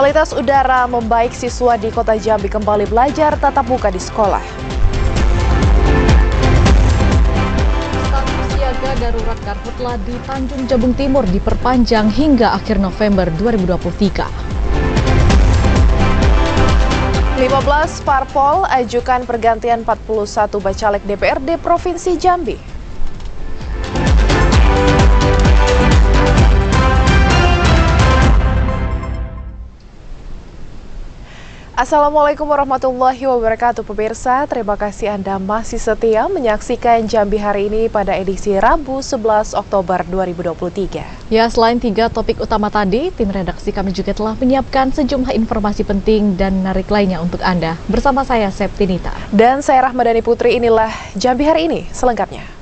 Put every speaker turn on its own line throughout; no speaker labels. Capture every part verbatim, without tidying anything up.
Kualitas udara membaik, siswa di Kota Jambi kembali belajar tatap muka di sekolah. Status siaga darurat karhutla di Tanjung Jabung Timur diperpanjang hingga akhir November dua ribu dua puluh tiga. lima belas parpol ajukan pergantian empat puluh satu bacalek D P R D Provinsi Jambi. Assalamualaikum warahmatullahi wabarakatuh pemirsa, terima kasih Anda masih setia menyaksikan Jambi hari ini pada edisi Rabu sebelas Oktober dua ribu dua puluh tiga. Ya, selain tiga topik utama tadi, tim redaksi kami juga telah menyiapkan sejumlah informasi penting dan menarik lainnya untuk Anda. Bersama saya Septinita. Dan saya Rahmadani Putri, inilah Jambi hari ini selengkapnya.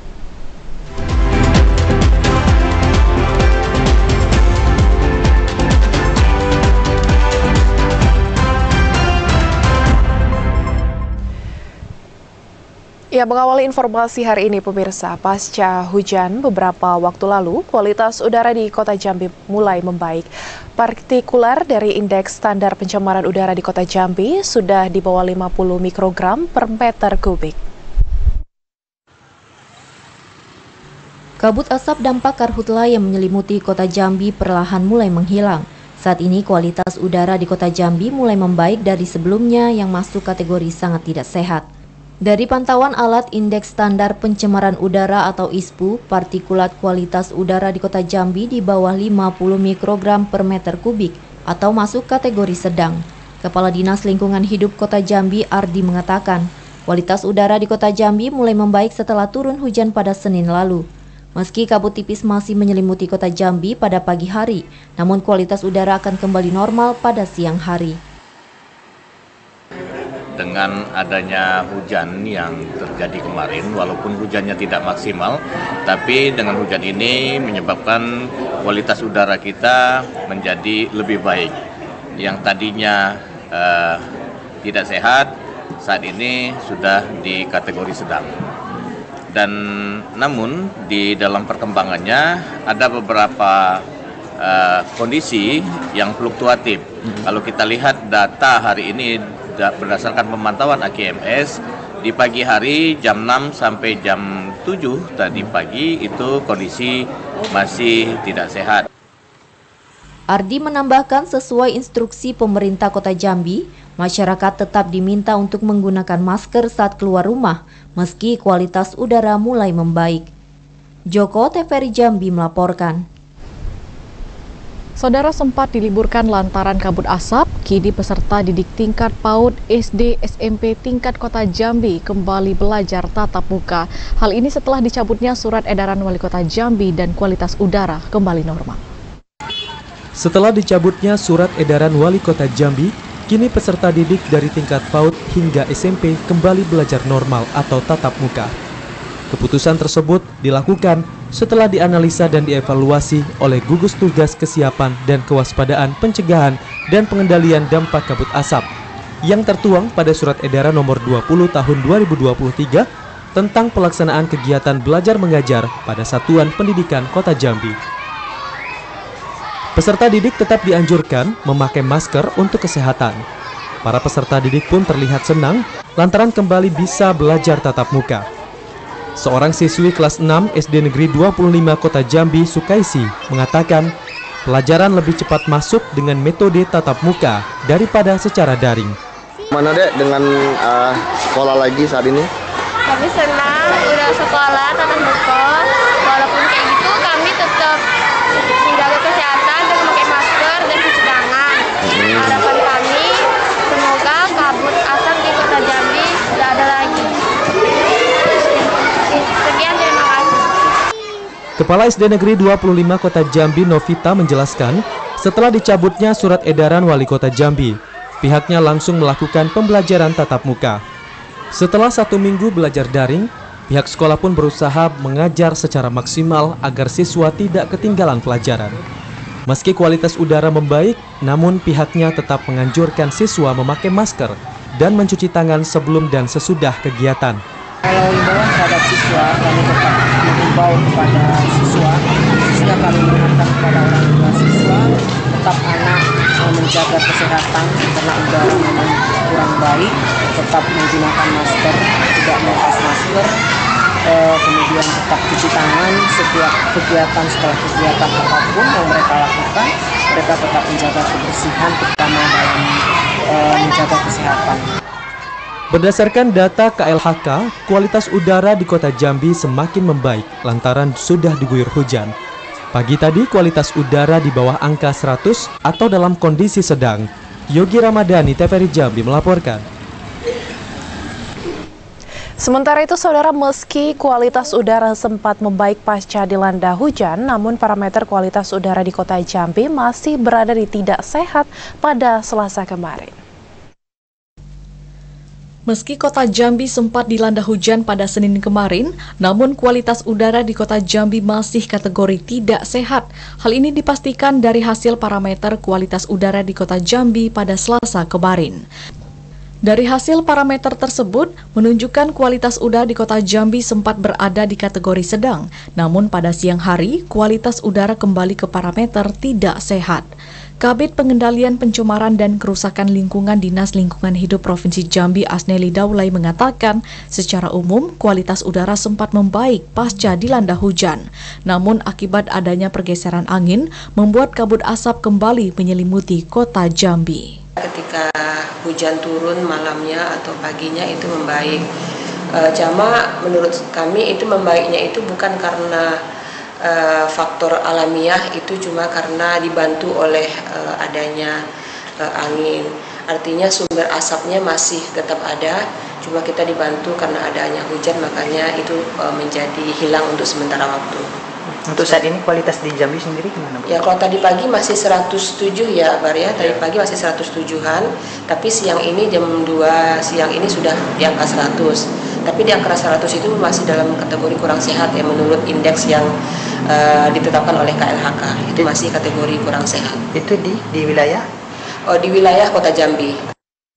Ya, mengawali informasi hari ini pemirsa, pasca hujan beberapa waktu lalu, kualitas udara di Kota Jambi mulai membaik. Partikular dari indeks standar pencemaran udara di Kota Jambi sudah di bawah lima puluh mikrogram per meter kubik.
Kabut asap dampak karhutla yang menyelimuti Kota Jambi perlahan mulai menghilang. Saat ini kualitas udara di Kota Jambi mulai membaik dari sebelumnya yang masuk kategori sangat tidak sehat. Dari pantauan alat indeks standar pencemaran udara atau I S P U, partikulat kualitas udara di Kota Jambi di bawah lima puluh mikrogram per meter kubik atau masuk kategori sedang. Kepala Dinas Lingkungan Hidup Kota Jambi Ardi mengatakan, kualitas udara di Kota Jambi mulai membaik setelah turun hujan pada Senin lalu. Meski kabut tipis masih menyelimuti Kota Jambi pada pagi hari, namun kualitas udara akan kembali normal pada siang hari.
Dengan adanya hujan yang terjadi kemarin, walaupun hujannya tidak maksimal, tapi dengan hujan ini menyebabkan kualitas udara kita menjadi lebih baik. Yang tadinya eh, tidak sehat, saat ini sudah di kategori sedang. Dan namun di dalam perkembangannya ada beberapa eh, kondisi yang fluktuatif. Hmm. Kalau kita lihat data hari ini berdasarkan pemantauan A Q M S, di pagi hari jam enam sampai jam tujuh tadi pagi itu kondisi masih tidak sehat.
Ardi menambahkan sesuai instruksi pemerintah Kota Jambi, masyarakat tetap diminta untuk menggunakan masker saat keluar rumah meski kualitas udara mulai membaik. Joko T V R I Jambi melaporkan.
Saudara, sempat diliburkan lantaran kabut asap, kini peserta didik tingkat PAUD, S D, S M P tingkat Kota Jambi kembali belajar tatap muka. Hal ini setelah dicabutnya surat edaran Wali Kota Jambi dan kualitas udara kembali normal.
Setelah dicabutnya surat edaran Wali Kota Jambi, kini peserta didik dari tingkat PAUD hingga S M P kembali belajar normal atau tatap muka. Keputusan tersebut dilakukan setelah dianalisa dan dievaluasi oleh Gugus Tugas Kesiapan dan Kewaspadaan Pencegahan dan Pengendalian Dampak Kabut Asap yang tertuang pada Surat Edaran Nomor dua puluh Tahun dua ribu dua puluh tiga tentang pelaksanaan kegiatan belajar mengajar pada Satuan Pendidikan Kota Jambi. Peserta didik tetap dianjurkan memakai masker untuk kesehatan. Para peserta didik pun terlihat senang lantaran kembali bisa belajar tatap muka. Seorang siswi kelas enam S D Negeri dua puluh lima Kota Jambi, Sukaisi, mengatakan pelajaran lebih cepat masuk dengan metode tatap muka daripada secara daring.
Mana dek dengan uh, sekolah lagi saat ini?
Kami senang udah sekolah tatap muka, walaupun kayak gitu kami tetap menjaga kesehatan dan memakai masker dan cuci tangan. Hmm. Harapan kami semoga kabut asap di Kota Jambi tidak ada lagi. Sekian, terima kasih.
Kepala S D Negeri dua puluh lima Kota Jambi Novita menjelaskan, setelah dicabutnya surat edaran Wali Kota Jambi, pihaknya langsung melakukan pembelajaran tatap muka. Setelah satu minggu belajar daring, pihak sekolah pun berusaha mengajar secara maksimal agar siswa tidak ketinggalan pelajaran. Meski kualitas udara membaik, namun pihaknya tetap menganjurkan siswa memakai masker dan mencuci tangan sebelum dan sesudah kegiatan.
Kalau himbauan terhadap siswa, kami tetap mengimbau kepada siswa, khususnya kami mengingatkan kepada orang tua siswa, tetap anak menjaga kesehatan karena udara memang kurang baik, tetap menggunakan masker, tidak melepas masker, eh, kemudian tetap cuci tangan setiap kegiatan setelah kegiatan apapun yang mereka lakukan, mereka tetap menjaga kebersihan terutama dalam eh, menjaga kesehatan.
Berdasarkan data K L H K, kualitas udara di kota Jambi semakin membaik lantaran sudah diguyur hujan. Pagi tadi kualitas udara di bawah angka seratus atau dalam kondisi sedang. Yogi Ramadhani, T V R I Jambi melaporkan.
Sementara itu, saudara, meski kualitas udara sempat membaik pasca dilanda hujan, namun parameter kualitas udara di kota Jambi masih berada di tidak sehat pada Selasa kemarin.
Meski kota Jambi sempat dilanda hujan pada Senin kemarin, namun kualitas udara di kota Jambi masih kategori tidak sehat. Hal ini dipastikan dari hasil parameter kualitas udara di kota Jambi pada Selasa kemarin. Dari hasil parameter tersebut, menunjukkan kualitas udara di kota Jambi sempat berada di kategori sedang, namun pada siang hari, kualitas udara kembali ke parameter tidak sehat. Kabid Pengendalian Pencemaran dan Kerusakan Lingkungan Dinas Lingkungan Hidup Provinsi Jambi Asneli Daulay mengatakan, secara umum kualitas udara sempat membaik pasca dilanda hujan. Namun akibat adanya pergeseran angin, membuat kabut asap kembali menyelimuti kota Jambi.
Ketika hujan turun malamnya atau paginya itu membaik. E, cuma menurut kami itu membaiknya itu bukan karena Uh, faktor alamiah, itu cuma karena dibantu oleh uh, adanya uh, angin. Artinya sumber asapnya masih tetap ada, cuma kita dibantu karena adanya hujan, makanya itu uh, menjadi hilang untuk sementara waktu.
Untuk saat ini kualitas di Jambi sendiri gimana, Bu?
Ya, kalau tadi pagi masih seratus tujuh ya, Bar ya. Tadi pagi masih seratus tujuhan, tapi siang ini jam dua siang ini sudah di angka seratus. Tapi di angka seratus itu masih dalam kategori kurang sehat ya, menurut indeks yang uh, ditetapkan oleh K L H K. Itu masih kategori kurang sehat.
Itu di di wilayah?
Oh, di wilayah Kota Jambi.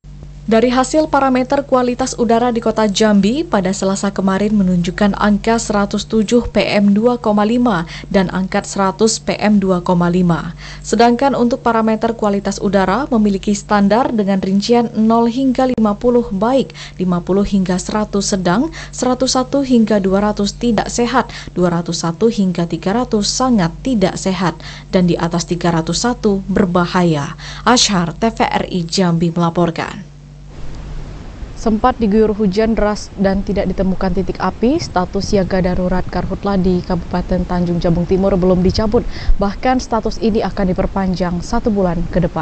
Dari hasil parameter kualitas udara di kota Jambi pada Selasa kemarin menunjukkan angka seratus tujuh P M dua koma lima dan angka seratus P M dua koma lima. Sedangkan untuk parameter kualitas udara memiliki standar dengan rincian nol hingga lima puluh baik, lima puluh hingga seratus sedang, seratus satu hingga dua ratus tidak sehat, dua ratus satu hingga tiga ratus sangat tidak sehat, dan di atas tiga ratus satu berbahaya. Ashar, T V R I Jambi melaporkan.
Sempat diguyur hujan deras dan tidak ditemukan titik api, status siaga darurat Karhutla di Kabupaten Tanjung Jabung Timur belum dicabut. Bahkan status ini akan diperpanjang satu bulan ke depan.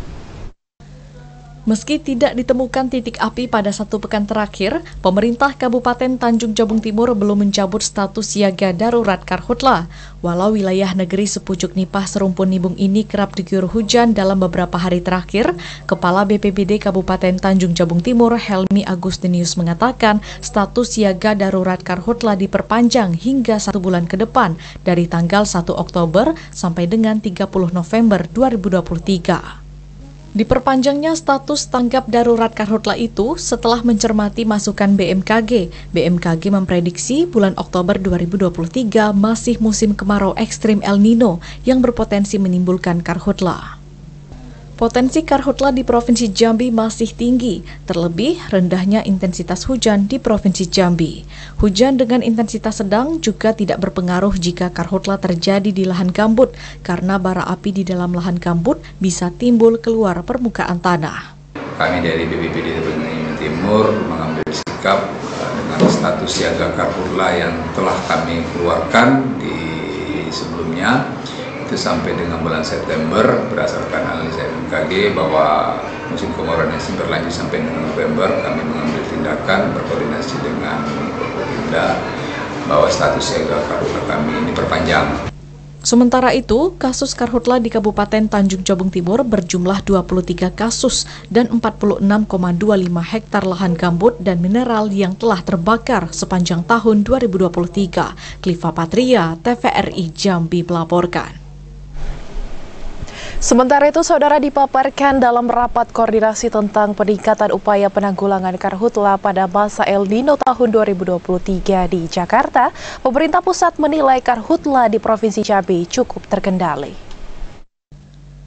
Meski tidak ditemukan titik api pada satu pekan terakhir, pemerintah Kabupaten Tanjung Jabung Timur belum mencabut status siaga darurat Karhutla. Walau wilayah negeri sepucuk Nipah Serumpun Nibung ini kerap diguyur hujan dalam beberapa hari terakhir, Kepala B P B D Kabupaten Tanjung Jabung Timur Helmi Agustinius mengatakan status siaga darurat Karhutla diperpanjang hingga satu bulan ke depan dari tanggal satu Oktober sampai dengan tiga puluh November dua ribu dua puluh tiga. Diperpanjangnya status tanggap darurat Karhutla itu setelah mencermati masukan B M K G. B M K G memprediksi bulan Oktober dua ribu dua puluh tiga masih musim kemarau ekstrim El Nino yang berpotensi menimbulkan Karhutla. Potensi Karhutla di Provinsi Jambi masih tinggi, terlebih rendahnya intensitas hujan di Provinsi Jambi. Hujan dengan intensitas sedang juga tidak berpengaruh jika Karhutla terjadi di lahan gambut, karena bara api di dalam lahan gambut bisa timbul keluar permukaan tanah.
Kami dari B P B D Kabupaten Timur mengambil sikap dengan status siaga Karhutla yang telah kami keluarkan di sebelumnya, sampai dengan bulan September berdasarkan analisa B M K G bahwa musim kemarau masih berlanjut sampai dengan November. Kami mengambil tindakan berkoordinasi dengan Forkopimda bahwa status siaga Karhutla kami ini perpanjang.
Sementara itu, kasus Karhutla di Kabupaten Tanjung Jabung Timur berjumlah dua puluh tiga kasus dan empat puluh enam koma dua lima hektar lahan gambut dan mineral yang telah terbakar sepanjang tahun dua ribu dua puluh tiga. Kliva Patria, T V R I Jambi melaporkan.
Sementara itu, saudara, dipaparkan dalam rapat koordinasi tentang peningkatan upaya penanggulangan Karhutla pada masa El Nino tahun dua ribu dua puluh tiga di Jakarta, pemerintah pusat menilai Karhutla di Provinsi Jambi cukup terkendali.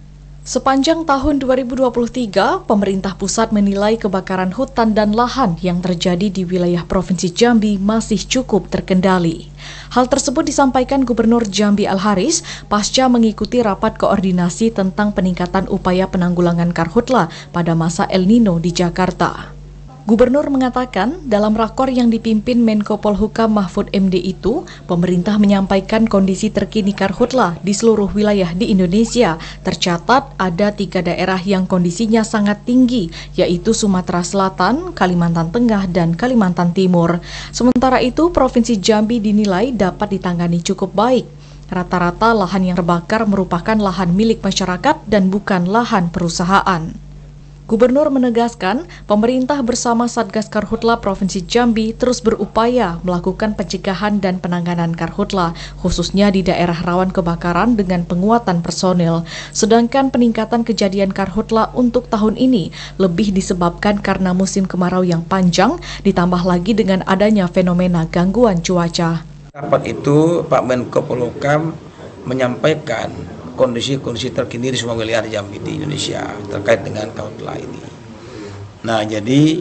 Sepanjang tahun dua ribu dua puluh tiga, pemerintah pusat menilai kebakaran hutan dan lahan yang terjadi di wilayah Provinsi Jambi masih cukup terkendali. Hal tersebut disampaikan Gubernur Jambi Al-Haris pasca mengikuti rapat koordinasi tentang peningkatan upaya penanggulangan karhutla pada masa El Nino di Jakarta. Gubernur mengatakan dalam rakor yang dipimpin Menko Polhukam Mahfud M D itu, pemerintah menyampaikan kondisi terkini karhutla di seluruh wilayah di Indonesia. Tercatat ada tiga daerah yang kondisinya sangat tinggi, yaitu Sumatera Selatan, Kalimantan Tengah, dan Kalimantan Timur. Sementara itu, Provinsi Jambi dinilai dapat ditangani cukup baik. Rata-rata lahan yang terbakar merupakan lahan milik masyarakat dan bukan lahan perusahaan. Gubernur menegaskan, pemerintah bersama Satgas Karhutla Provinsi Jambi terus berupaya melakukan pencegahan dan penanganan karhutla, khususnya di daerah rawan kebakaran dengan penguatan personil. Sedangkan peningkatan kejadian karhutla untuk tahun ini lebih disebabkan karena musim kemarau yang panjang, ditambah lagi dengan adanya fenomena gangguan cuaca.
Rapat itu, Pak Menko Polhukam menyampaikan kondisi-kondisi terkini di semua wilayah Jambi di Indonesia terkait dengan karhutla ini. Nah, jadi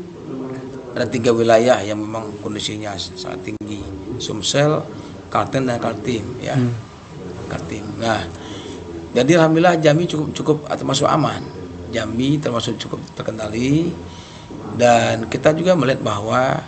ada tiga wilayah yang memang kondisinya sangat tinggi: Sumsel, Kalteng, dan Kaltim. Ya, hmm. Kaltim. Nah, jadi alhamdulillah Jambi cukup cukup termasuk aman. Jambi termasuk cukup terkendali, dan kita juga melihat bahwa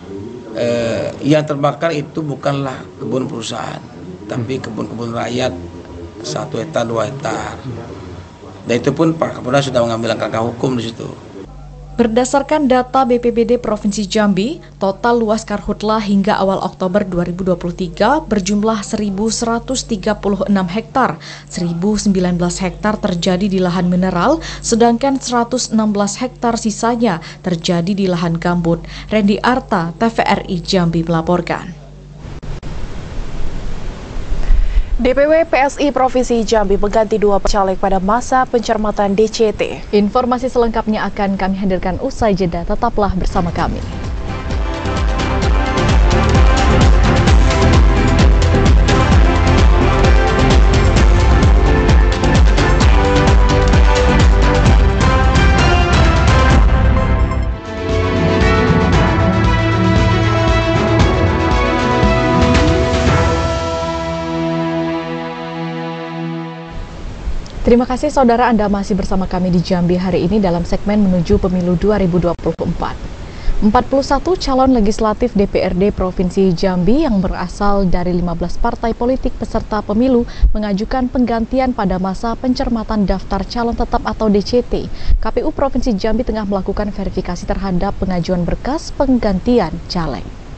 eh, yang terbakar itu bukanlah kebun perusahaan, tapi kebun-kebun rakyat. Satu hektar, dua hektar. Dan itu pun Pak Kapolda sudah mengambil langkah hukum di situ.
Berdasarkan data B P B D Provinsi Jambi, total luas karhutla hingga awal Oktober dua ribu dua puluh tiga berjumlah seribu seratus tiga puluh enam hektar, seribu sembilan belas hektar terjadi di lahan mineral, sedangkan seratus enam belas hektar sisanya terjadi di lahan gambut. Randy Arta, T V R I Jambi melaporkan.
D P W P S I Provinsi Jambi mengganti dua caleg pada masa pencermatan D C T.
Informasi selengkapnya akan kami hadirkan usai jeda. Tetaplah bersama kami. Terima kasih saudara, Anda masih bersama kami di Jambi hari ini dalam segmen menuju pemilu dua ribu dua puluh empat. empat puluh satu calon legislatif D P R D Provinsi Jambi yang berasal dari lima belas partai politik peserta pemilu mengajukan penggantian pada masa pencermatan daftar calon tetap atau D C T. K P U Provinsi Jambi tengah melakukan verifikasi terhadap pengajuan berkas penggantian caleg.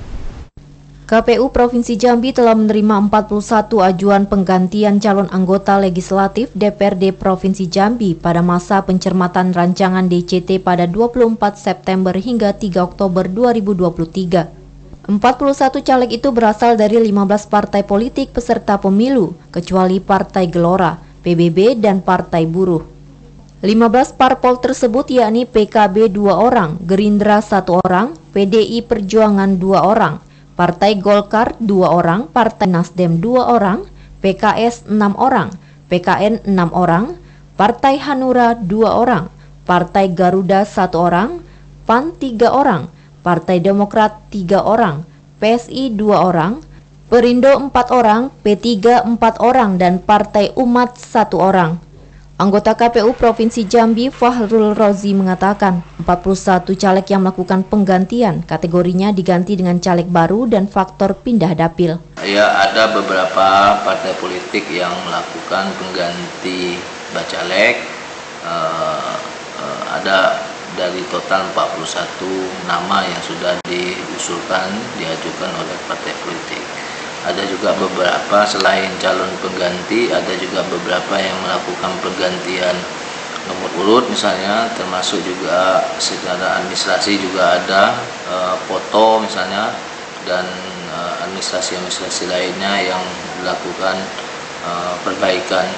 K P U Provinsi Jambi telah menerima empat puluh satu ajuan penggantian calon anggota legislatif D P R D Provinsi Jambi pada masa pencermatan rancangan D C T pada dua puluh empat September hingga tiga Oktober dua ribu dua puluh tiga. empat puluh satu caleg itu berasal dari lima belas partai politik peserta pemilu, kecuali Partai Gelora, P B B, dan Partai Buruh. lima belas parpol tersebut yakni P K B dua orang, Gerindra satu orang, P D I Perjuangan dua orang, Partai Golkar dua orang, Partai Nasdem dua orang, P K S enam orang, P K N enam orang, Partai Hanura dua orang, Partai Garuda satu orang, P A N tiga orang, Partai Demokrat tiga orang, P S I dua orang, Perindo empat orang, P tiga empat orang, dan Partai Umat satu orang. Anggota K P U Provinsi Jambi Fahrul Rozi mengatakan empat puluh satu caleg yang melakukan penggantian kategorinya diganti dengan caleg baru dan faktor pindah dapil.
Ya, ada beberapa partai politik yang melakukan pengganti bacalek. Uh, uh, ada dari total empat puluh satu nama yang sudah diusulkan, diajukan oleh partai politik. Ada juga beberapa selain calon pengganti, ada juga beberapa yang melakukan penggantian nomor urut misalnya, termasuk juga secara administrasi juga ada e, foto misalnya, dan e, administrasi-administrasi lainnya yang dilakukan e, perbaikan.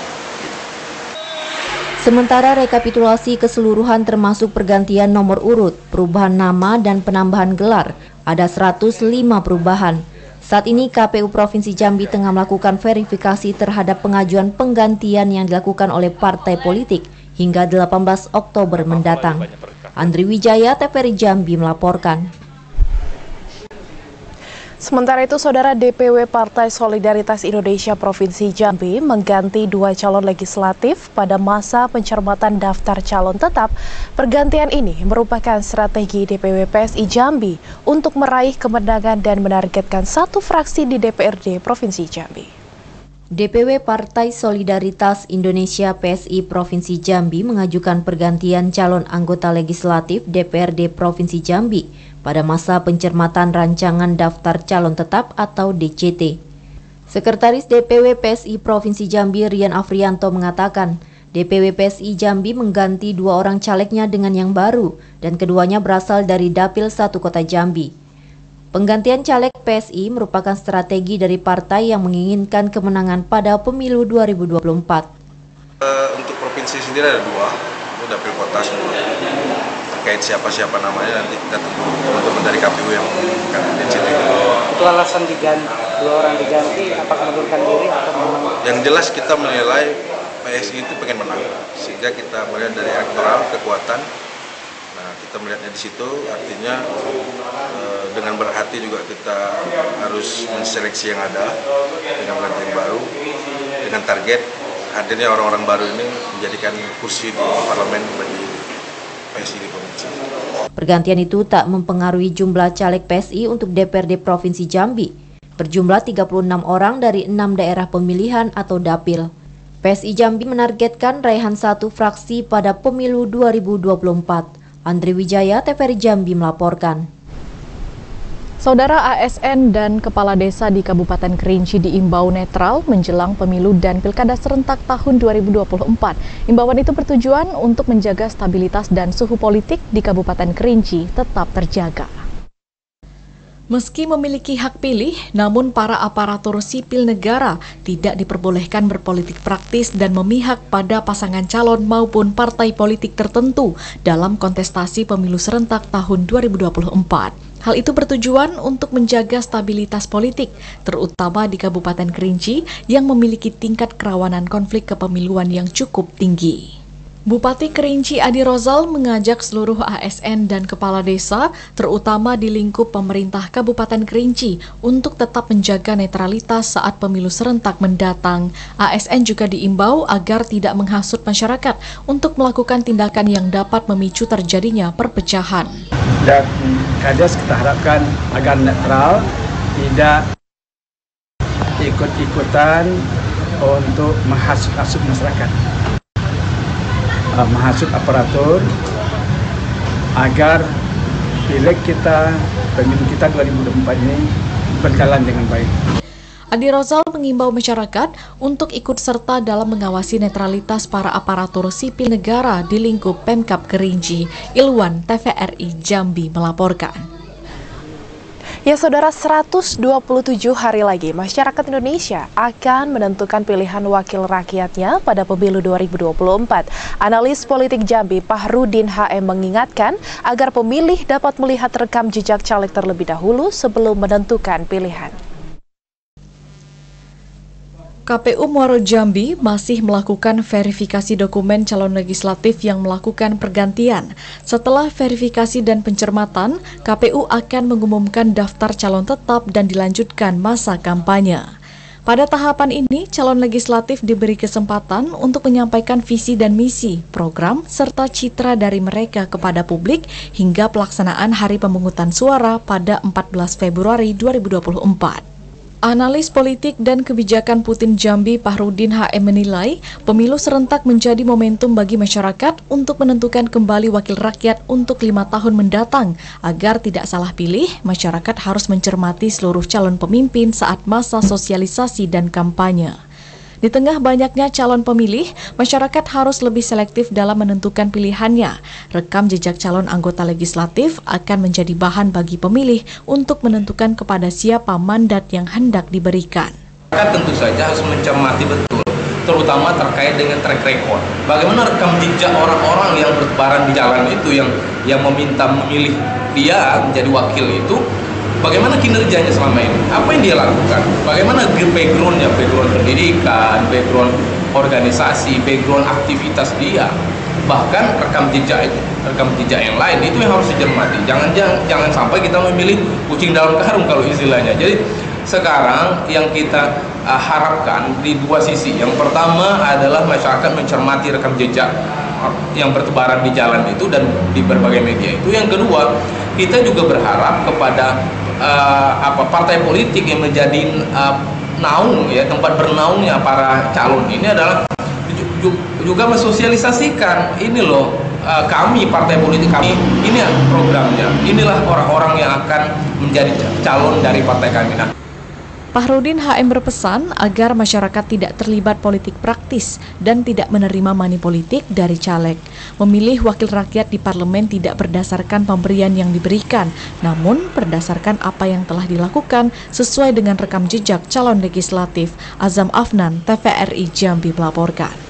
Sementara rekapitulasi keseluruhan termasuk pergantian nomor urut, perubahan nama, dan penambahan gelar, ada seratus lima perubahan. Saat ini K P U Provinsi Jambi tengah melakukan verifikasi terhadap pengajuan penggantian yang dilakukan oleh partai politik hingga delapan belas Oktober mendatang. Andri Wijaya, T V R I Jambi melaporkan.
Sementara itu, Saudara, D P W Partai Solidaritas Indonesia Provinsi Jambi mengganti dua calon legislatif pada masa pencermatan daftar calon tetap. Pergantian ini merupakan strategi D P W P S I Jambi untuk meraih kemenangan dan menargetkan satu fraksi di D P R D Provinsi Jambi.
D P W Partai Solidaritas Indonesia P S I Provinsi Jambi mengajukan pergantian calon anggota legislatif D P R D Provinsi Jambi pada masa pencermatan rancangan daftar calon tetap atau D C T. Sekretaris D P W P S I Provinsi Jambi Rian Afrianto mengatakan, D P W P S I Jambi mengganti dua orang calegnya dengan yang baru dan keduanya berasal dari Dapil satu Kota Jambi. Penggantian caleg P S I merupakan strategi dari partai yang menginginkan kemenangan pada pemilu dua ribu dua puluh empat.
Uh, untuk provinsi sendiri ada dua, itu Dapil Kota semua. Terkait siapa-siapa namanya nanti kita tunggu teman-teman dari K P U yang mengumumkan D C T.
Itu alasan diganti, dua orang diganti, apakah mengundurkan diri atau memang? Yang jelas kita menilai P S I itu pengen menang, sehingga kita melihat dari elektoral kekuatan. Nah, kita melihatnya di situ, artinya eh, dengan berhati juga kita harus menseleksi yang ada dengan mengganti yang baru, dengan target hadirnya orang-orang baru ini menjadikan kursi di parlemen bagi P S I di provinsi.
Pergantian itu tak mempengaruhi jumlah caleg P S I untuk D P R D Provinsi Jambi, berjumlah tiga puluh enam orang dari enam daerah pemilihan atau dapil. P S I Jambi menargetkan raihan satu fraksi pada pemilu dua ribu dua puluh empat. Andri Wijaya, T V R I Jambi melaporkan.
Saudara, A S N dan Kepala Desa di Kabupaten Kerinci diimbau netral menjelang pemilu dan pilkada serentak tahun dua ribu dua puluh empat. Imbauan itu bertujuan untuk menjaga stabilitas dan suhu politik di Kabupaten Kerinci tetap terjaga. Meski memiliki hak pilih, namun para aparatur sipil negara tidak diperbolehkan berpolitik praktis dan memihak pada pasangan calon maupun partai politik tertentu dalam kontestasi pemilu serentak tahun dua ribu dua puluh empat. Hal itu bertujuan untuk menjaga stabilitas politik, terutama di Kabupaten Kerinci yang memiliki tingkat kerawanan konflik kepemiluan yang cukup tinggi. Bupati Kerinci Adi Rozal mengajak seluruh A S N dan kepala desa, terutama di lingkup pemerintah Kabupaten Kerinci, untuk tetap menjaga netralitas saat pemilu serentak mendatang. A S N juga diimbau agar tidak menghasut masyarakat untuk melakukan tindakan yang dapat memicu terjadinya perpecahan.
Dan Kades kita harapkan agar netral, tidak ikut-ikutan untuk menghasut-hasut masyarakat. Menghasut aparatur agar pileg kita, pemilu kita dua ribu dua puluh empat ini berjalan dengan baik.
Adi Rozal mengimbau masyarakat untuk ikut serta dalam mengawasi netralitas para aparatur sipil negara di lingkup Pemkab Kerinci. Ilwan, T V R I Jambi melaporkan.
Ya Saudara, seratus dua puluh tujuh hari lagi masyarakat Indonesia akan menentukan pilihan wakil rakyatnya pada pemilu dua ribu dua puluh empat. Analis politik Jambi Pahrudin H M mengingatkan agar pemilih dapat melihat rekam jejak caleg terlebih dahulu sebelum menentukan pilihan.
K P U Muaro Jambi masih melakukan verifikasi dokumen calon legislatif yang melakukan pergantian. Setelah verifikasi dan pencermatan, K P U akan mengumumkan daftar calon tetap dan dilanjutkan masa kampanye. Pada tahapan ini, calon legislatif diberi kesempatan untuk menyampaikan visi dan misi, program, serta citra dari mereka kepada publik hingga pelaksanaan hari pemungutan suara pada empat belas Februari dua ribu dua puluh empat. Analis politik dan kebijakan Putin Jambi Pahrudin H M menilai pemilu serentak menjadi momentum bagi masyarakat untuk menentukan kembali wakil rakyat untuk lima tahun mendatang. Agar tidak salah pilih, masyarakat harus mencermati seluruh calon pemimpin saat masa sosialisasi dan kampanye. Di tengah banyaknya calon pemilih, masyarakat harus lebih selektif dalam menentukan pilihannya. Rekam jejak calon anggota legislatif akan menjadi bahan bagi pemilih untuk menentukan kepada siapa mandat yang hendak diberikan.
Masyarakat tentu saja harus mencermati betul, terutama terkait dengan track record. Bagaimana rekam jejak orang-orang yang bertebaran di jalan itu, yang yang meminta memilih dia menjadi wakil itu, bagaimana kinerjanya selama ini, apa yang dia lakukan, bagaimana backgroundnya, background pendidikan, background organisasi, background aktivitas dia, bahkan rekam jejak rekam jejak yang lain itu yang harus dicermati. Jangan jangan jangan sampai kita memilih kucing dalam karung kalau istilahnya. Jadi sekarang yang kita uh, harapkan di dua sisi. Yang pertama adalah masyarakat mencermati rekam jejak yang bertebaran di jalan itu dan di berbagai media itu. Yang kedua, kita juga berharap kepada uh, apa partai politik yang menjadi uh, naung ya, tempat bernaungnya para calon ini adalah juga mensosialisasikan ini loh, uh, kami partai politik kami ini programnya, inilah orang-orang yang akan menjadi calon dari partai kami. Nah,
Fahrudin H M berpesan agar masyarakat tidak terlibat politik praktis dan tidak menerima money politik dari caleg. Memilih wakil rakyat di parlemen tidak berdasarkan pemberian yang diberikan, namun berdasarkan apa yang telah dilakukan sesuai dengan rekam jejak calon legislatif. Azam Afnan, T V R I Jambi melaporkan.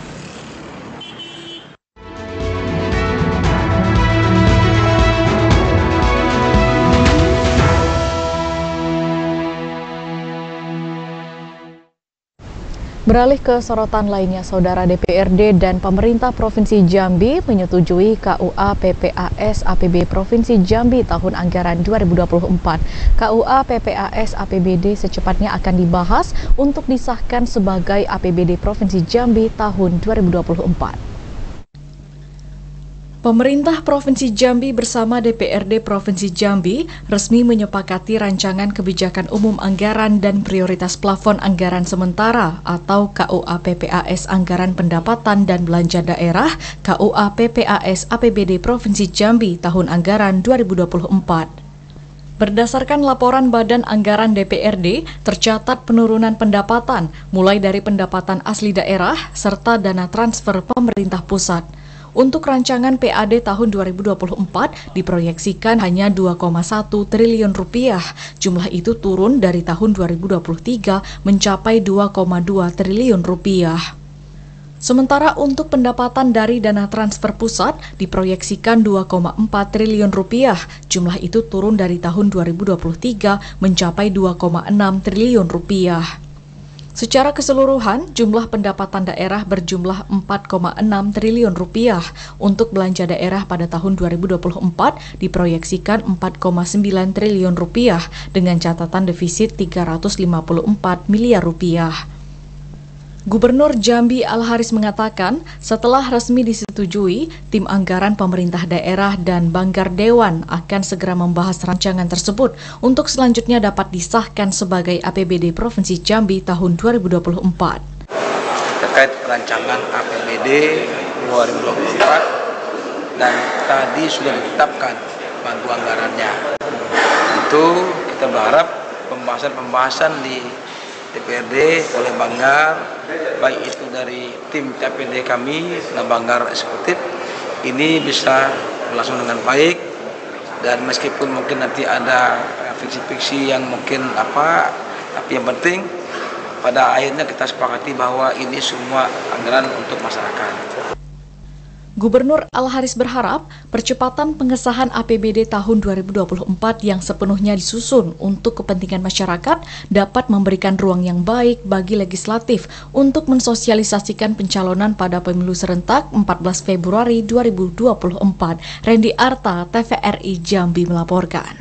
Beralih ke sorotan lainnya, Saudara, D P R D dan pemerintah Provinsi Jambi menyetujui K U A P P A S A P B Provinsi Jambi tahun anggaran dua ribu dua puluh empat. K U A P P A S A P B D secepatnya akan dibahas untuk disahkan sebagai A P B D Provinsi Jambi tahun dua ribu dua puluh empat. Pemerintah Provinsi Jambi bersama D P R D Provinsi Jambi resmi menyepakati rancangan kebijakan umum anggaran dan prioritas plafon anggaran sementara atau K U A P P A S Anggaran Pendapatan dan Belanja Daerah K U A P P A S A P B D Provinsi Jambi tahun anggaran dua ribu dua puluh empat. Berdasarkan laporan Badan Anggaran D P R D, tercatat penurunan pendapatan mulai dari pendapatan asli daerah serta dana transfer pemerintah pusat. Untuk rancangan P A D tahun dua ribu dua puluh empat diproyeksikan hanya dua koma satu triliun rupiah. Jumlah itu turun dari tahun dua ribu dua puluh tiga mencapai dua koma dua triliun rupiah. Sementara untuk pendapatan dari dana transfer pusat diproyeksikan dua koma empat triliun rupiah. Jumlah itu turun dari tahun dua ribu dua puluh tiga mencapai dua koma enam triliun rupiah. Secara keseluruhan, jumlah pendapatan daerah berjumlah empat koma enam triliun rupiah. Untuk belanja daerah pada tahun dua ribu dua puluh empat diproyeksikan empat koma sembilan triliun rupiah dengan catatan defisit tiga ratus lima puluh empat miliar rupiah. Gubernur Jambi Al-Haris mengatakan, setelah resmi disetujui, tim anggaran pemerintah daerah dan Banggar Dewan akan segera membahas rancangan tersebut untuk selanjutnya dapat disahkan sebagai A P B D Provinsi Jambi tahun dua ribu dua puluh empat.
Terkait rancangan A P B D dua ribu dua puluh empat dan tadi sudah ditetapkan bantu anggarannya. Itu kita berharap pembahasan-pembahasan di D P R D oleh Banggar, baik itu dari tim T P D kami dan Banggar Eksekutif, ini bisa berlangsung dengan baik. Dan meskipun mungkin nanti ada fiksi-fiksi yang mungkin apa, tapi yang penting pada akhirnya kita sepakati bahwa ini semua anggaran untuk masyarakat.
Gubernur Al-Haris berharap percepatan pengesahan A P B D tahun dua ribu dua puluh empat yang sepenuhnya disusun untuk kepentingan masyarakat dapat memberikan ruang yang baik bagi legislatif untuk mensosialisasikan pencalonan pada pemilu serentak empat belas Februari dua ribu dua puluh empat. Randy Arta, T V R I Jambi melaporkan.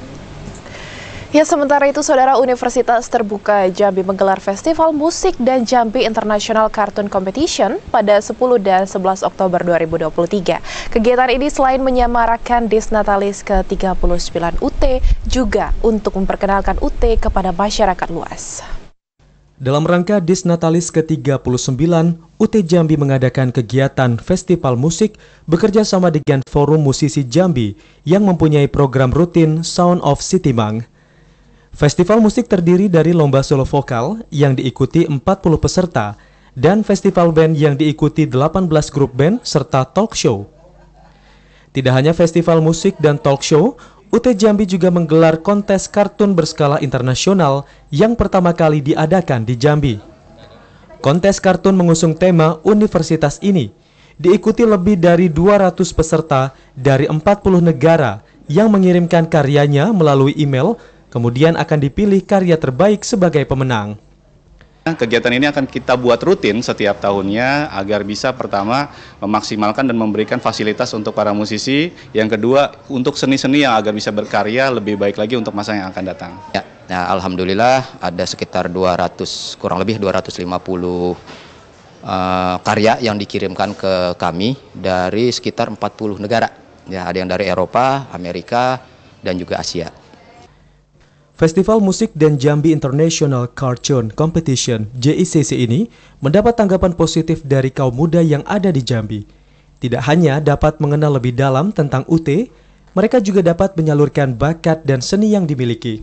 Ya, sementara itu, Saudara, Universitas Terbuka Jambi menggelar Festival Musik dan Jambi International Cartoon Competition pada sepuluh dan sebelas Oktober dua ribu dua puluh tiga. Kegiatan ini selain menyemarakan Disnatalis ke tiga puluh sembilan U T, juga untuk memperkenalkan U T kepada masyarakat luas.
Dalam rangka Disnatalis ke tiga puluh sembilan, U T Jambi mengadakan kegiatan Festival Musik bekerja sama dengan Forum Musisi Jambi yang mempunyai program rutin Sound of Sitimang. Festival musik terdiri dari lomba solo vokal yang diikuti empat puluh peserta dan festival band yang diikuti delapan belas grup band serta talk show. Tidak hanya festival musik dan talk show, U T Jambi juga menggelar kontes kartun berskala internasional yang pertama kali diadakan di Jambi. Kontes kartun mengusung tema universitas ini diikuti lebih dari dua ratus peserta dari empat puluh negara yang mengirimkan karyanya melalui email, kemudian akan dipilih karya terbaik sebagai pemenang.
Kegiatan ini akan kita buat rutin setiap tahunnya agar bisa pertama memaksimalkan dan memberikan fasilitas untuk para musisi, yang kedua untuk seni-seni yang agar bisa berkarya lebih baik lagi untuk masa yang akan datang.
Ya, nah, alhamdulillah ada sekitar dua ratus, kurang lebih dua ratus lima puluh uh, karya yang dikirimkan ke kami dari sekitar empat puluh negara. Ya, ada yang dari Eropa, Amerika, dan juga Asia.
Festival Musik dan Jambi International Cartoon Competition J I C C ini mendapat tanggapan positif dari kaum muda yang ada di Jambi. Tidak hanya dapat mengenal lebih dalam tentang U T, mereka juga dapat menyalurkan bakat dan seni yang dimiliki.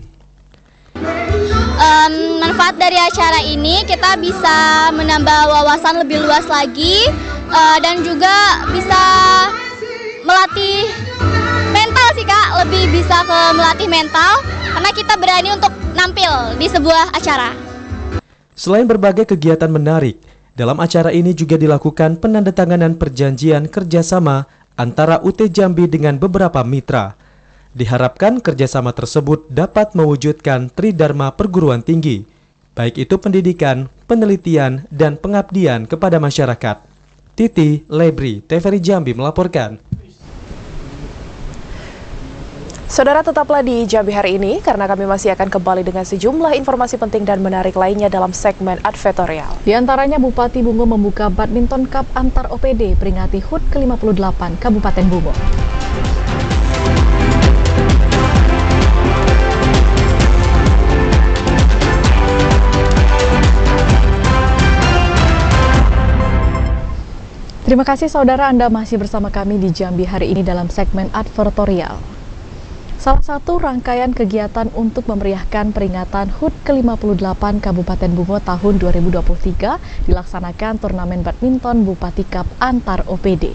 Um, manfaat dari acara ini kita bisa menambah wawasan lebih luas lagi uh, dan juga bisa melatih mental sih Kak, lebih bisa ke melatih mental karena kita berani untuk nampil di sebuah acara.
Selain berbagai kegiatan menarik, dalam acara ini juga dilakukan penandatanganan perjanjian kerjasama antara U T Jambi dengan beberapa mitra. Diharapkan kerjasama tersebut dapat mewujudkan tridharma perguruan tinggi, baik itu pendidikan, penelitian, dan pengabdian kepada masyarakat. Titi Lebri, T V R I Jambi melaporkan.
Saudara, tetaplah di Jambi hari ini karena kami masih akan kembali dengan sejumlah informasi penting dan menarik lainnya dalam segmen advertorial.
Di antaranya Bupati Bungo membuka Badminton Cup antar O P D peringati H U T ke lima puluh delapan Kabupaten Bungo. Terima kasih saudara, Anda masih bersama kami di Jambi hari ini dalam segmen advertorial. Salah satu rangkaian kegiatan untuk memeriahkan peringatan H U T ke lima puluh delapan Kabupaten Bungo tahun dua ribu dua puluh tiga dilaksanakan turnamen badminton Bupati Cup antar O P D.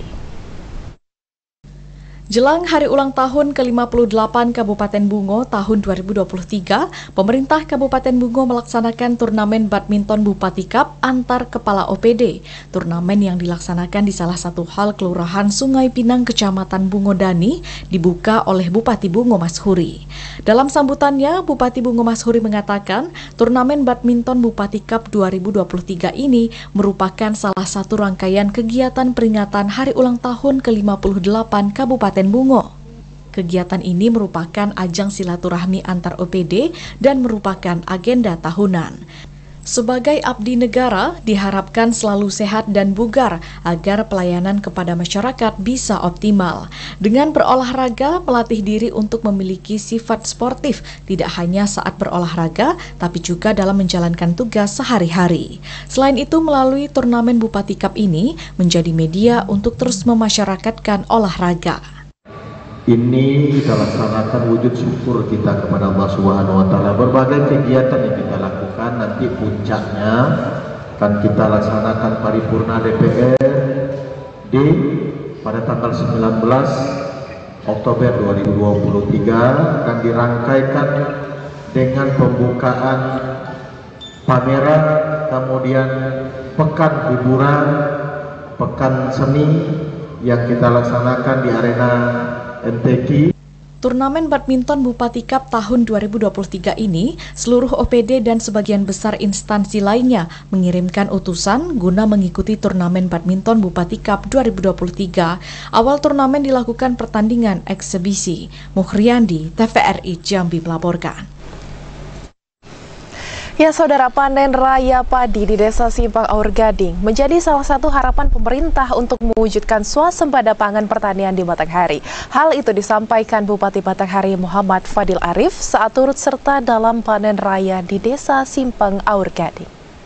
Jelang hari ulang tahun ke lima puluh delapan Kabupaten Bungo tahun dua ribu dua puluh tiga, pemerintah Kabupaten Bungo melaksanakan turnamen badminton Bupati Cup antar kepala O P D. Turnamen yang dilaksanakan di salah satu hal Kelurahan Sungai Pinang, Kecamatan Bungo Dani, dibuka oleh Bupati Bungo Mashuri. Dalam sambutannya, Bupati Bungo Mashuri mengatakan, turnamen badminton Bupati Cup dua ribu dua puluh tiga ini merupakan salah satu rangkaian kegiatan peringatan hari ulang tahun ke lima puluh delapan Kabupaten Bungo. Kegiatan ini merupakan ajang silaturahmi antar O P D dan merupakan agenda tahunan. Sebagai abdi negara, diharapkan selalu sehat dan bugar agar pelayanan kepada masyarakat bisa optimal. Dengan berolahraga, melatih diri untuk memiliki sifat sportif, tidak hanya saat berolahraga, tapi juga dalam menjalankan tugas sehari-hari. Selain itu, melalui turnamen Bupati Cup ini menjadi media untuk terus memasyarakatkan olahraga.
Ini kita laksanakan wujud syukur kita kepada Allah Subhanahu wa Ta'ala. Berbagai kegiatan yang kita lakukan, nanti puncaknya akan kita laksanakan paripurna D P R di pada tanggal sembilan belas Oktober dua ribu dua puluh tiga, akan dirangkaikan dengan pembukaan pameran, kemudian pekan hiburan, pekan seni yang kita laksanakan di arena M T Q.
Turnamen badminton Bupati Cup tahun dua ribu dua puluh tiga ini, seluruh O P D dan sebagian besar instansi lainnya mengirimkan utusan guna mengikuti turnamen badminton Bupati Cup dua ribu dua puluh tiga. Awal turnamen dilakukan pertandingan eksebisi. Muhriandi, T V R I Jambi melaporkan.
Ya saudara, panen raya padi di Desa Simpang Aur Gading menjadi salah satu harapan pemerintah untuk mewujudkan swasembada pangan pertanian di Batanghari. Hal itu disampaikan Bupati Batanghari Muhammad Fadil Arif saat turut serta dalam panen raya di Desa Simpang Aur Gading.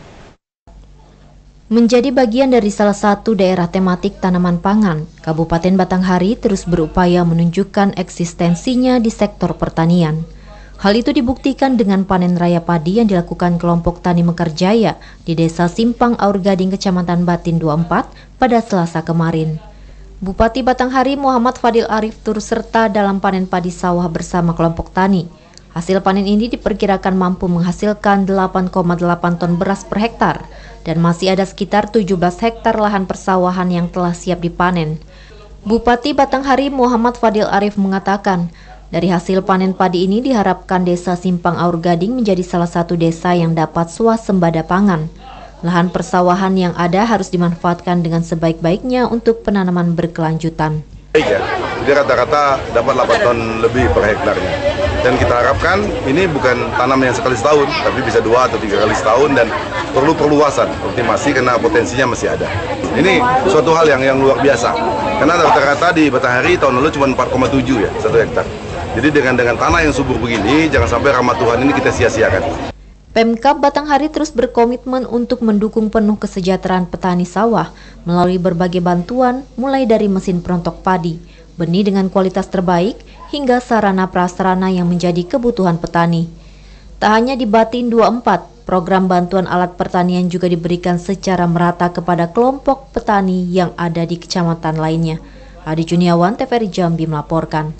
Menjadi bagian dari salah satu daerah tematik tanaman pangan, Kabupaten Batanghari terus berupaya menunjukkan eksistensinya di sektor pertanian. Hal itu dibuktikan dengan panen raya padi yang dilakukan kelompok Tani Mekarjaya di Desa Simpang Aur Gading, Kecamatan Batin dua puluh empat pada Selasa kemarin. Bupati Batanghari Muhammad Fadil Arif turut serta dalam panen padi sawah bersama kelompok tani. Hasil panen ini diperkirakan mampu menghasilkan delapan koma delapan ton beras per hektar dan masih ada sekitar tujuh belas hektar lahan persawahan yang telah siap dipanen. Bupati Batanghari Muhammad Fadil Arif mengatakan, Dari hasil panen padi ini diharapkan Desa Simpang Aur Gading menjadi salah satu desa yang dapat swasembada pangan. Lahan persawahan yang ada harus dimanfaatkan dengan sebaik-baiknya untuk penanaman berkelanjutan.
Baik ya, jadi rata-rata dapat delapan ton lebih per hektarnya. Dan kita harapkan ini bukan tanam yang sekali setahun, tapi bisa dua atau tiga kali setahun dan perlu perluasan optimasi karena potensinya masih ada. Ini suatu hal yang yang luar biasa. Karena rata-rata di Batanghari tahun lalu cuma empat koma tujuh ya satu hektar. Jadi dengan dengan tanah yang subur begini, jangan sampai rahmat Tuhan ini kita sia-siakan.
Pemkab Batanghari terus berkomitmen untuk mendukung penuh kesejahteraan petani sawah melalui berbagai bantuan, mulai dari mesin perontok padi, benih dengan kualitas terbaik, hingga sarana prasarana yang menjadi kebutuhan petani. Tak hanya di Batin dua puluh empat, program bantuan alat pertanian juga diberikan secara merata kepada kelompok petani yang ada di kecamatan lainnya. Adi Juniawan, T V R I Jambi melaporkan.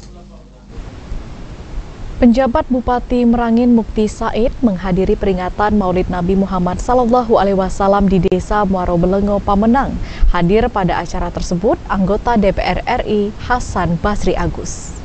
Penjabat Bupati Merangin Mukti Said menghadiri peringatan Maulid Nabi Muhammad Sallallahu Alaihi Wasallam di Desa Muaro Belengo, Pamenang. Hadir pada acara tersebut anggota D P R R I Hasan Basri Agus.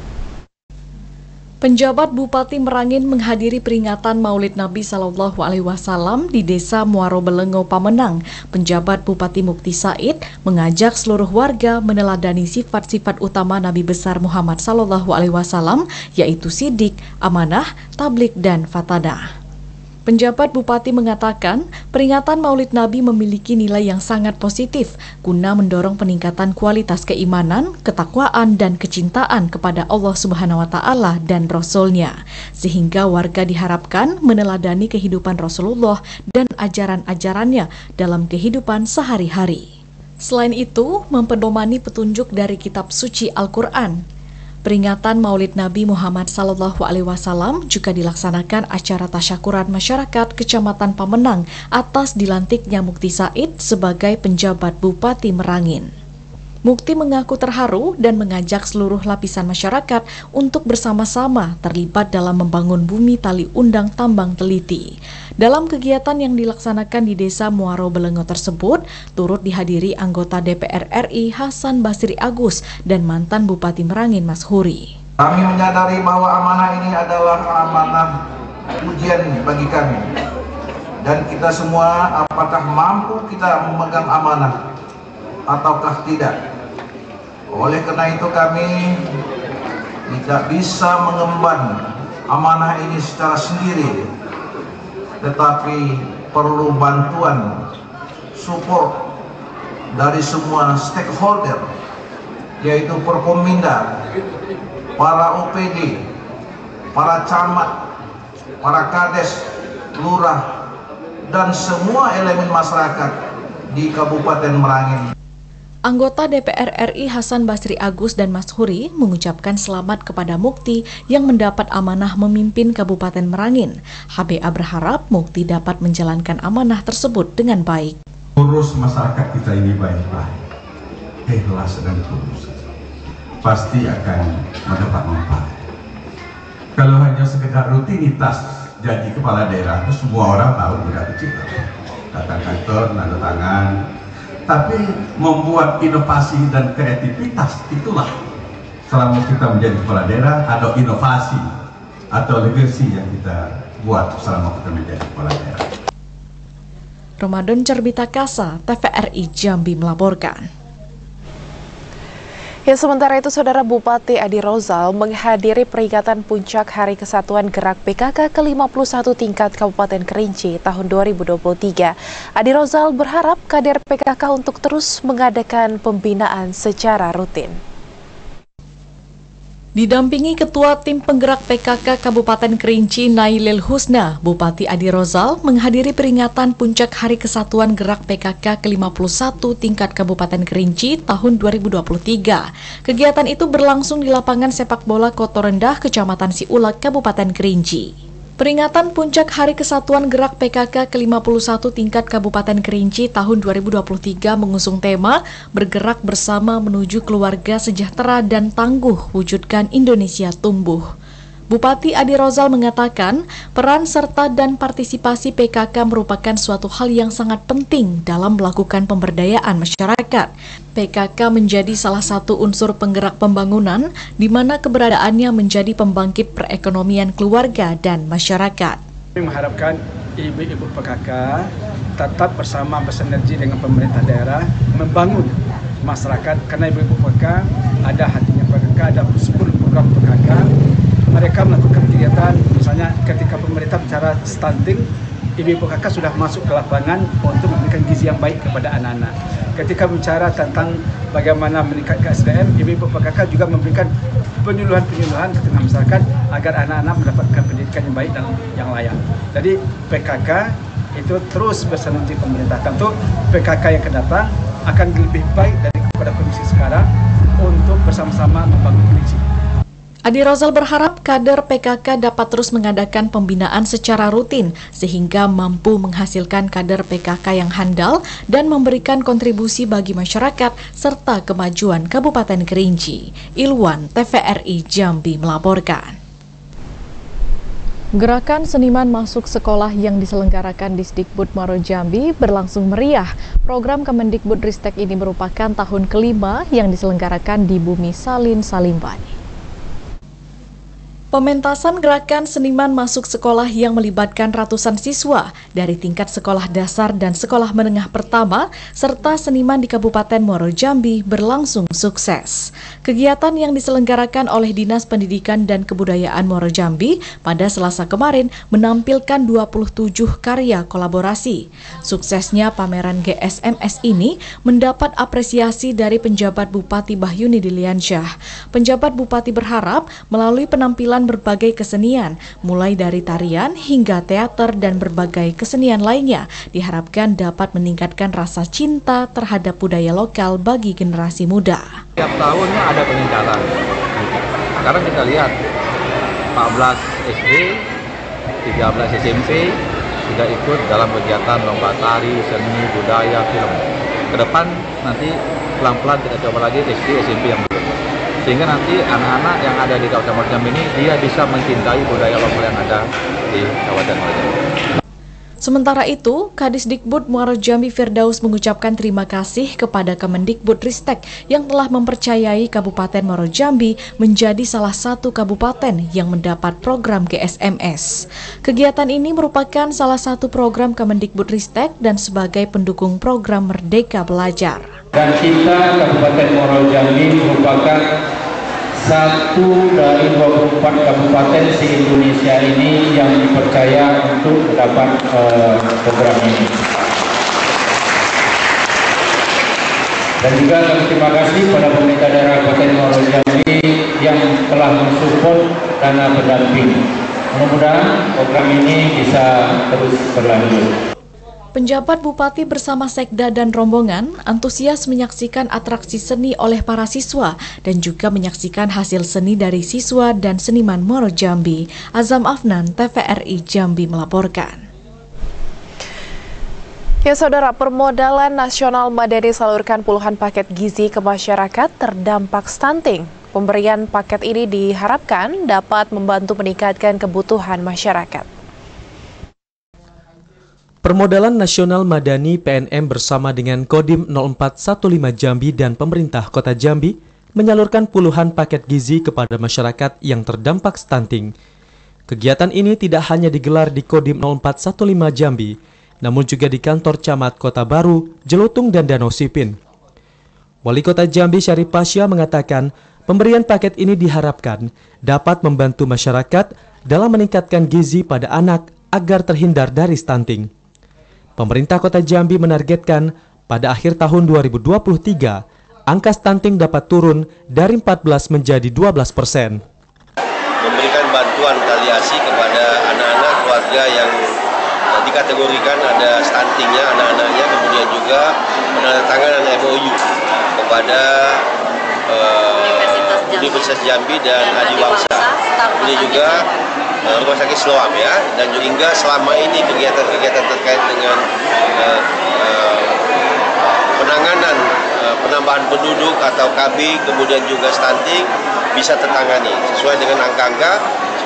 Penjabat Bupati Merangin menghadiri peringatan Maulid Nabi Sallallahu Alaihi Wasallam di Desa Muaro Belengo, Pamenang. Penjabat Bupati Mukti Said mengajak seluruh warga meneladani sifat-sifat utama Nabi besar Muhammad Sallallahu Alaihi Wasallam, yaitu sidik, amanah, tablik, dan fatanah. Penjabat Bupati mengatakan, peringatan Maulid Nabi memiliki nilai yang sangat positif guna mendorong peningkatan kualitas keimanan, ketakwaan, dan kecintaan kepada Allah Subhanahu wa Ta'ala dan Rasul-Nya, sehingga warga diharapkan meneladani kehidupan Rasulullah dan ajaran-ajarannya dalam kehidupan sehari-hari. Selain itu, mempedomani petunjuk dari kitab suci Al-Quran. Peringatan Maulid Nabi Muhammad Sallallahu Alaihi Wasallam juga dilaksanakan acara tasyakuran masyarakat Kecamatan Pamenang atas dilantiknya Mukti Said sebagai penjabat Bupati Merangin. Mukti mengaku terharu dan mengajak seluruh lapisan masyarakat untuk bersama-sama terlibat dalam membangun bumi tali undang tambang teliti. Dalam kegiatan yang dilaksanakan di Desa Muaro Belengo tersebut, turut dihadiri anggota D P R R I Hasan Basri Agus dan mantan Bupati Merangin Mas Huri.
Kami menyadari bahwa amanah ini adalah amanah ujian bagi kami. Dan kita semua apakah mampu kita memegang amanah ataukah tidak. Oleh karena itu kami tidak bisa mengemban amanah ini secara sendiri, tetapi perlu bantuan, support dari semua stakeholder, yaitu Perkominda, para O P D, para camat, para kades, lurah, dan semua elemen masyarakat di Kabupaten Merangin.
Anggota D P R R I Hasan Basri Agus dan Mas Huri mengucapkan selamat kepada Mukti yang mendapat amanah memimpin Kabupaten Merangin. H B A berharap Mukti dapat menjalankan amanah tersebut dengan baik.
Urus masyarakat kita ini baik-baik, ikhlas dan tulus, pasti akan mendapat manfaat. Kalau hanya sekedar rutinitas jadi kepala daerah, itu semua orang tahu tidak kecil. Datang kantor, tanda tangan. Tapi membuat inovasi dan kreativitas, itulah selama kita menjadi kepala daerah ada inovasi atau legacy yang kita buat selama kita menjadi kepala daerah.
Ramadan Cerbita Kasa, T V R I Jambi melaporkan.
Ya, sementara itu Saudara Bupati Adi Rozal menghadiri peringatan Puncak Hari Kesatuan Gerak P K K ke lima puluh satu tingkat Kabupaten Kerinci tahun dua ribu dua puluh tiga. Adi Rozal berharap kader P K K untuk terus mengadakan pembinaan secara rutin.
Didampingi Ketua Tim Penggerak P K K Kabupaten Kerinci Nailil Husna, Bupati Adi Rozal menghadiri peringatan Puncak Hari Kesatuan Gerak P K K ke lima puluh satu tingkat Kabupaten Kerinci tahun dua ribu dua puluh tiga. Kegiatan itu berlangsung di lapangan sepak bola Koto Rendah, Kecamatan Siulak, Kabupaten Kerinci. Peringatan Puncak Hari Kesatuan Gerak P K K ke lima puluh satu tingkat Kabupaten Kerinci tahun dua ribu dua puluh tiga mengusung tema Bergerak Bersama Menuju Keluarga Sejahtera dan Tangguh Wujudkan Indonesia Tumbuh. Bupati Adi Rozal mengatakan peran serta dan partisipasi P K K merupakan suatu hal yang sangat penting dalam melakukan pemberdayaan masyarakat. P K K menjadi salah satu unsur penggerak pembangunan di mana keberadaannya menjadi pembangkit perekonomian keluarga dan masyarakat.
Kami mengharapkan ibu-ibu P K K tetap bersama bersinergi dengan pemerintah daerah membangun masyarakat, karena ibu-ibu P K K ada hatinya P K K, ada sepuluh program P K K. Mereka melakukan kegiatan, misalnya ketika pemerintah bicara stunting, ibu-ibu P K K sudah masuk ke lapangan untuk memberikan gizi yang baik kepada anak-anak. Ketika bicara tentang bagaimana meningkatkan S D M, ibu-ibu P K K juga memberikan penyuluhan-penyuluhan ke tengah masyarakat agar anak-anak mendapatkan pendidikan yang baik dan yang layak. Jadi P K K itu terus bersinergi pemerintah. Tentu P K K yang akan datang akan lebih baik daripada kondisi sekarang untuk bersama-sama membangun kondisi.
Adi Rozal berharap kader P K K dapat terus mengadakan pembinaan secara rutin sehingga mampu menghasilkan kader P K K yang handal dan memberikan kontribusi bagi masyarakat serta kemajuan Kabupaten Kerinci. Ilwan, T V R I Jambi melaporkan. Gerakan seniman masuk sekolah yang diselenggarakan Disdikbud Muaro Jambi berlangsung meriah. Program Kemendikbudristek ini merupakan tahun kelima yang diselenggarakan di Bumi Salin, Salimbani. Pementasan gerakan seniman masuk sekolah yang melibatkan ratusan siswa dari tingkat sekolah dasar dan sekolah menengah pertama serta seniman di Kabupaten Muaro Jambi berlangsung sukses. Kegiatan yang diselenggarakan oleh Dinas Pendidikan dan Kebudayaan Muaro Jambi pada Selasa kemarin menampilkan dua puluh tujuh karya kolaborasi. Suksesnya pameran G S M S ini mendapat apresiasi dari penjabat Bupati Bahyuni Diliansyah. Penjabat Bupati berharap melalui penampilan berbagai kesenian, mulai dari tarian hingga teater dan berbagai kesenian lainnya, diharapkan dapat meningkatkan rasa cinta terhadap budaya lokal bagi generasi muda.
Setiap tahunnya ada peningkatan. Sekarang kita lihat empat belas S D, tiga belas S M P sudah ikut dalam kegiatan lomba tari, seni, budaya, film. Kedepan nanti pelan-pelan kita coba lagi S D, S M P yang belum. Sehingga nanti anak-anak yang ada di Kabupaten Muaro Jambi ini dia bisa mencintai budaya lokal yang ada di Kabupaten Muaro Jambi.
Sementara itu, Kadisdikbud Muaro Jambi Firdaus mengucapkan terima kasih kepada Kemendikbudristek yang telah mempercayai Kabupaten Muaro Jambi menjadi salah satu kabupaten yang mendapat program G S M S. Kegiatan ini merupakan salah satu program Kemendikbudristek dan sebagai pendukung program Merdeka Belajar.
Dan kita Kabupaten Muaro Jambi merupakan satu dari dua puluh empat kabupaten se-Indonesia ini yang dipercaya untuk mendapat uh, program ini. Dan juga kami terima kasih pada pemerintah daerah Kabupaten Muaro Jambi yang telah mensupport dana pendamping. Mudah-mudahan program ini bisa terus berlanjut.
Penjabat Bupati bersama Sekda dan rombongan antusias menyaksikan atraksi seni oleh para siswa dan juga menyaksikan hasil seni dari siswa dan seniman Muaro Jambi. Azam Afnan, T V R I Jambi melaporkan.
Ya saudara, Permodalan Nasional Madani salurkan puluhan paket gizi ke masyarakat terdampak stunting. Pemberian paket ini diharapkan dapat membantu meningkatkan kebutuhan masyarakat.
Permodalan Nasional Madani P N M bersama dengan Kodim nol empat satu lima Jambi dan pemerintah Kota Jambi menyalurkan puluhan paket gizi kepada masyarakat yang terdampak stunting. Kegiatan ini tidak hanya digelar di Kodim nol empat satu lima Jambi, namun juga di kantor Camat Kota Baru, Jelutung dan Danau Sipin. Wali Kota Jambi Syarif Pasha mengatakan pemberian paket ini diharapkan dapat membantu masyarakat dalam meningkatkan gizi pada anak agar terhindar dari stunting. Pemerintah Kota Jambi menargetkan pada akhir tahun dua ribu dua puluh tiga, angka stunting dapat turun dari empat belas menjadi dua belas persen.
Memberikan bantuan aliasi kepada anak-anak keluarga yang dikategorikan ada stuntingnya anak-anaknya, kemudian juga penandatanganan M O U kepada uh, Universitas Jambi dan Adiwangsa. Ini juga Rumah Sakit Sloam ya, dan juga selama ini kegiatan-kegiatan terkait dengan uh, uh, penanganan uh, penambahan penduduk atau K B, kemudian juga stunting bisa tertangani sesuai dengan angka-angka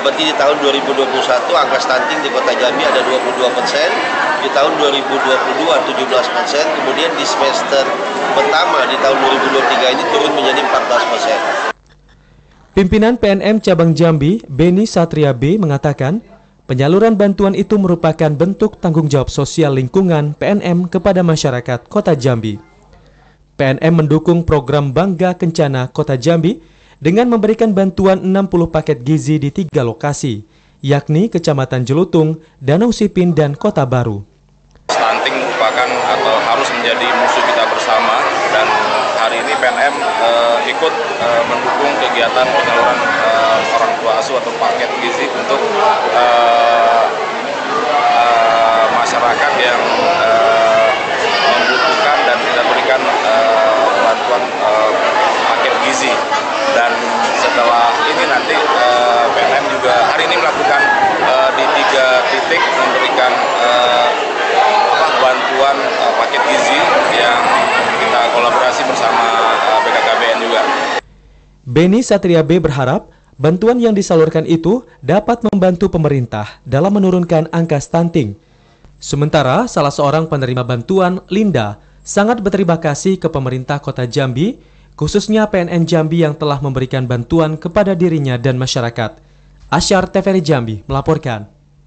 Berarti di tahun dua ribu dua puluh satu angka stunting di Kota Jambi ada dua puluh dua persen, di tahun dua ribu dua puluh dua tujuh belas persen, kemudian di semester pertama di tahun dua ribu dua puluh tiga ini turun menjadi empat belas persen.
Pimpinan P N M Cabang Jambi, Beni Satria B, mengatakan penyaluran bantuan itu merupakan bentuk tanggung jawab sosial lingkungan P N M kepada masyarakat Kota Jambi. P N M mendukung program Bangga Kencana Kota Jambi dengan memberikan bantuan enam puluh paket gizi di tiga lokasi, yakni Kecamatan Jelutung, Danau Sipin, dan Kota Baru.
Stunting merupakan atau harus menjadi musuh kita bersama, dan hari ini P N M uh, ikut uh, mendukung kegiatan penyaluran uh, orang tua asuh atau paket gizi untuk uh, uh, masyarakat yang uh, membutuhkan dan kita berikan uh, bantuan uh, paket gizi. Dan setelah ini nanti uh, P N M juga hari ini melakukan uh, di tiga titik memberikan uh, bantuan uh, paket gizi yang kita kolaborasi bersama uh, B K K B N juga.
Beni Satria B berharap bantuan yang disalurkan itu dapat membantu pemerintah dalam menurunkan angka stunting. Sementara salah seorang penerima bantuan, Linda, sangat berterima kasih ke pemerintah Kota Jambi, khususnya P N M Jambi yang telah memberikan bantuan kepada dirinya dan masyarakat. Asyar T V R I Jambi melaporkan.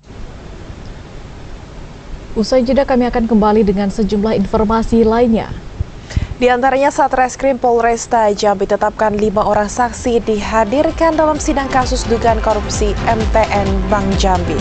Usai jeda kami akan kembali dengan sejumlah informasi lainnya.
Di antaranya Satreskrim Polresta Jambi tetapkan lima orang saksi dihadirkan dalam sidang kasus dugaan korupsi M T N Bank Jambi.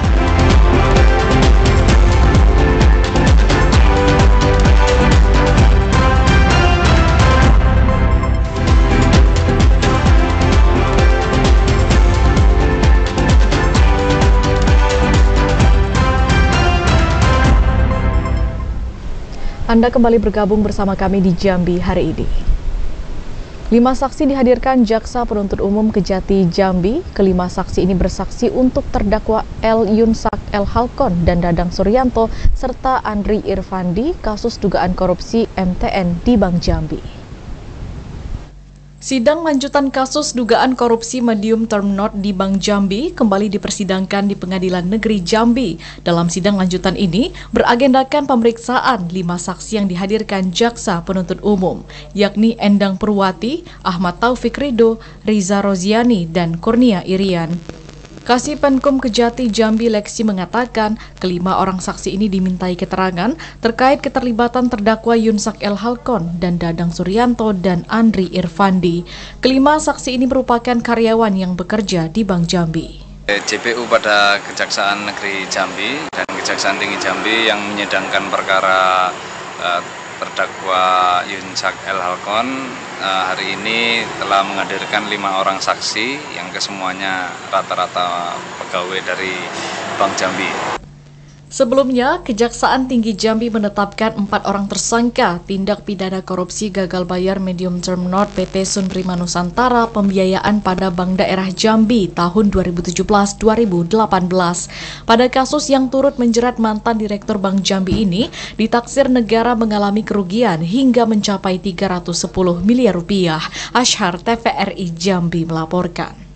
Anda kembali bergabung bersama kami di Jambi hari ini. Lima saksi dihadirkan Jaksa Penuntut Umum Kejati Jambi. Kelima saksi ini bersaksi untuk terdakwa L. Yunsak L. Halkon dan Dadang Suryanto serta Andri Irfandi kasus dugaan korupsi M T N di Bank Jambi. Sidang lanjutan kasus dugaan korupsi medium term note di Bank Jambi kembali dipersidangkan di Pengadilan Negeri Jambi. Dalam sidang lanjutan ini beragendakan pemeriksaan lima saksi yang dihadirkan Jaksa Penuntut Umum, yakni Endang Purwati, Ahmad Taufik Ridho, Riza Roziani, dan Kurnia Irian. Kasih Penkum Kejati Jambi Leksi mengatakan kelima orang saksi ini dimintai keterangan terkait keterlibatan terdakwa Yunsak L. Halkon dan Dadang Suryanto dan Andri Irfandi. Kelima saksi ini merupakan karyawan yang bekerja di Bank Jambi.
J P U pada Kejaksaan Negeri Jambi dan Kejaksaan Tinggi Jambi yang menyidangkan perkara uh, terdakwa Yunsak L. Halkon uh, hari ini telah menghadirkan lima orang saksi yang kesemuanya rata-rata pegawai dari Bank Jambi.
Sebelumnya, Kejaksaan Tinggi Jambi menetapkan empat orang tersangka tindak pidana korupsi gagal bayar medium term note P T Sunprima Nusantara pembiayaan pada Bank Daerah Jambi tahun dua ribu tujuh belas dua ribu delapan belas. Pada kasus yang turut menjerat mantan Direktur Bank Jambi ini, ditaksir negara mengalami kerugian hingga mencapai tiga ratus sepuluh miliar rupiah. Ashar T V R I Jambi melaporkan.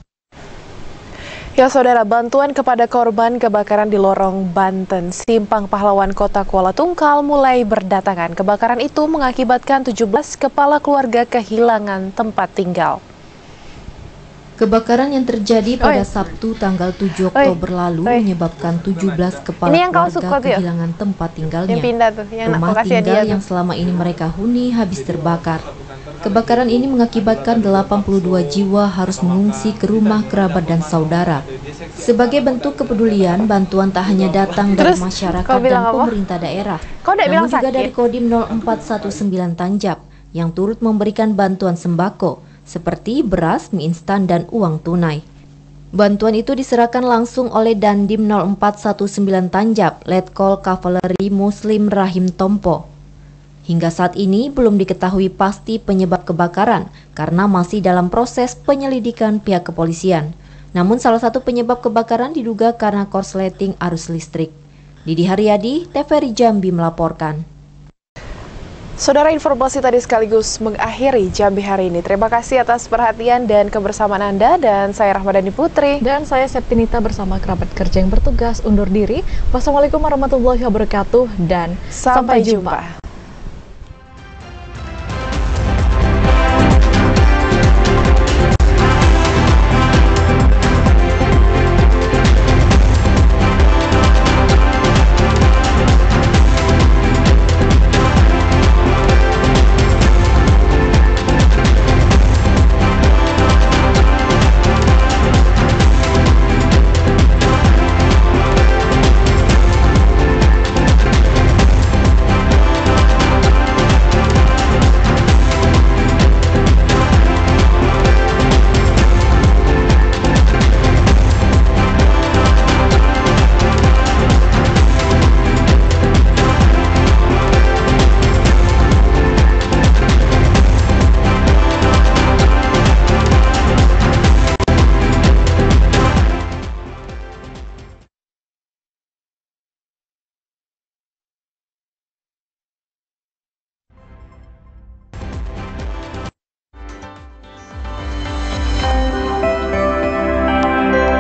Ya saudara, bantuan kepada korban kebakaran di Lorong Banten, Simpang Pahlawan Kota Kuala Tungkal mulai berdatangan. Kebakaran itu mengakibatkan tujuh belas kepala keluarga kehilangan tempat tinggal.
Kebakaran yang terjadi pada Oi. Sabtu tanggal tujuh Oktober Oi. lalu Oi. menyebabkan tujuh belas kepala keluarga kehilangan tempat tinggalnya.
Yang tuh, yang
Rumah tinggal yang selama ini mereka huni habis terbakar. Kebakaran ini mengakibatkan delapan puluh dua jiwa harus mengungsi ke rumah kerabat dan saudara. Sebagai bentuk kepedulian, bantuan tak hanya datang dari Terus, masyarakat dan apa? pemerintah daerah, namun juga dari Kodim nol empat satu sembilan Tanjab yang turut memberikan bantuan sembako seperti beras, mie instan, dan uang tunai. Bantuan itu diserahkan langsung oleh Dandim nol empat satu sembilan Tanjab, Letkol Kavaleri Muslim Rahim Tompo. Hingga saat ini belum diketahui pasti penyebab kebakaran karena masih dalam proses penyelidikan pihak kepolisian. Namun salah satu penyebab kebakaran diduga karena korsleting arus listrik. Didi Haryadi, T V R I Jambi melaporkan.
Saudara, informasi tadi sekaligus mengakhiri Jambi hari ini. Terima kasih atas perhatian dan kebersamaan Anda, dan saya Rahmadani Putri.
Dan saya Septinita bersama kerabat kerja yang bertugas undur diri. Wassalamualaikum warahmatullahi wabarakatuh dan
sampai, sampai jumpa. jumpa.